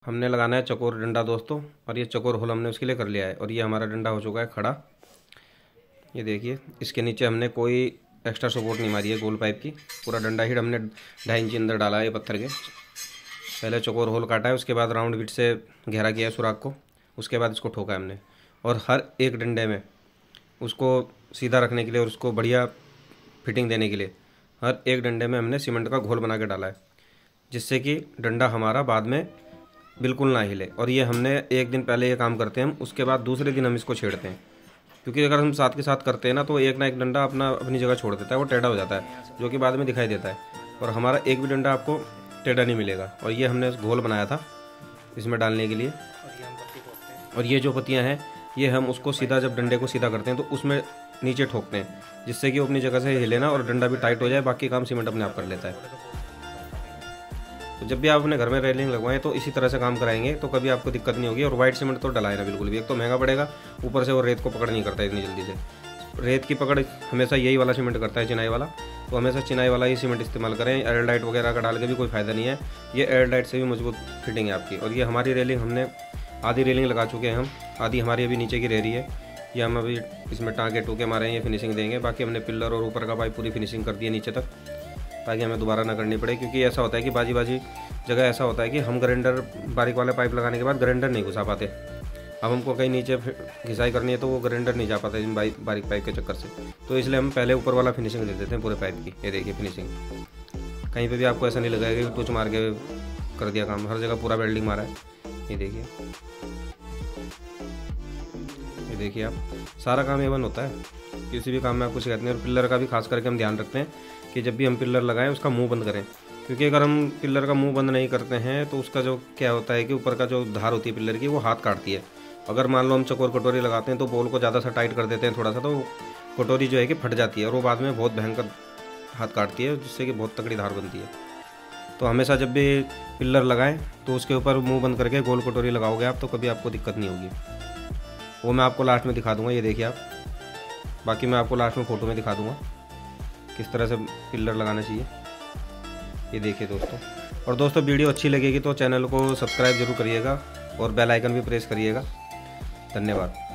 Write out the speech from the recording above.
हमने लगाना है चकोर डंडा दोस्तों, और ये चकोर होल हमने उसके लिए कर लिया है। और ये हमारा डंडा हो चुका है खड़ा। ये देखिए, इसके नीचे हमने कोई एक्स्ट्रा सपोर्ट नहीं मारी है गोल पाइप की, पूरा डंडा ही हमने 2.5 इंच अंदर डाला है ये पत्थर के। पहले चकोर होल काटा है, उसके बाद राउंड बिट से गहरा किया है सुराख को, उसके बाद इसको ठोका है हमने। और हर एक डंडे में उसको सीधा रखने के लिए और उसको बढ़िया फिटिंग देने के लिए हर एक डंडे में हमने सीमेंट का घोल बना के डाला है, जिससे कि डंडा हमारा बाद में बिल्कुल ना हिले। और ये हमने एक दिन पहले ये काम करते हैं हम, उसके बाद दूसरे दिन हम इसको छेड़ते हैं, क्योंकि अगर हम साथ के साथ करते हैं ना तो एक ना एक डंडा अपनी जगह छोड़ देता है, वो टेढ़ा हो जाता है, जो कि बाद में दिखाई देता है। और हमारा एक भी डंडा आपको टेढ़ा नहीं मिलेगा। और ये हमने घोल बनाया था इसमें डालने के लिए। और ये जो पत्तियाँ हैं ये हम उसको सीधा, जब डंडे को सीधा करते हैं तो उसमें नीचे ठोकते हैं, जिससे कि वो अपनी जगह से हिले ना और डंडा भी टाइट हो जाए, बाकी काम सीमेंट अपने आप कर लेता है। तो जब भी आप अपने घर में रेलिंग लगवाएं तो इसी तरह से काम कराएंगे तो कभी आपको दिक्कत नहीं होगी। और वाइट सीमेंट तो डलाए ना बिल्कुल भी, एक तो महंगा पड़ेगा, ऊपर से वो रेत को पकड़ नहीं करता इतनी जल्दी से। रेत की पकड़ हमेशा यही वाला सीमेंट करता है, चिनाई वाला। तो हमेशा चिनाई वाला ही सीमेंट इस्तेमाल करें, एयरलाइट वगैरह का डाल के भी कोई फ़ायदा नहीं है। ये एयरलाइट से भी मजबूत फिटिंग है आपकी। और ये हमारी रेलिंग, हमने आधी रेलिंग लगा चुके हैं हम, आधी हमारी अभी नीचे की रह रही है। ये हम अभी इसमें टाँके टूके मारे हैं, ये फिनिशिंग देंगे। बाकी हमने पिल्लर और ऊपर का पाइप पूरी फिनिशिंग कर दी है नीचे तक, ताकि हमें दोबारा ना करनी पड़े। क्योंकि ऐसा होता है कि बाजी जगह ऐसा होता है कि हम ग्राइंडर बारीक वाले पाइप लगाने के बाद ग्राइंडर नहीं घुसा पाते। अब हमको कहीं नीचे घिसाई करनी है तो वो ग्राइंडर नहीं जा पाता इन बारीक पाइप के चक्कर से। तो इसलिए हम पहले ऊपर वाला फिनिशिंग दे देते हैं पूरे पाइप की। ये देखिए फिनिशिंग, कहीं पे भी आपको ऐसा नहीं लगेगा कि टूच मार के कर दिया काम, हर जगह पूरा वेल्डिंग मारा है। ये देखिए आप, सारा काम एवन होता है, किसी भी काम में आपको सिखाते हैं। और पिल्लर का भी खास करके हम ध्यान रखते हैं कि जब भी हम पिल्लर लगाएं उसका मुंह बंद करें, क्योंकि अगर हम पिल्लर का मुंह बंद नहीं करते हैं तो उसका जो क्या होता है कि ऊपर का जो धार होती है पिल्लर की वो हाथ काटती है। अगर मान लो हम चकोर कटोरी लगाते हैं तो बोल को ज़्यादा सा टाइट कर देते हैं थोड़ा सा, तो कटोरी जो है कि फट जाती है और वो बाद में बहुत भयंकर हाथ काटती है, जिससे कि बहुत तकड़ी धार बनती है। तो हमेशा जब भी पिल्लर लगाएं तो उसके ऊपर मुँह बंद करके गोल कटोरी लगाओगे आप, तो कभी आपको दिक्कत नहीं होगी। वो मैं आपको लास्ट में दिखा दूंगा, ये देखिए आप। बाकी मैं आपको लास्ट में फ़ोटो में दिखा दूंगा किस तरह से पिल्लर लगाना चाहिए। ये देखिए दोस्तों। और दोस्तों वीडियो अच्छी लगेगी तो चैनल को सब्सक्राइब जरूर करिएगा और बेल आइकन भी प्रेस करिएगा। धन्यवाद।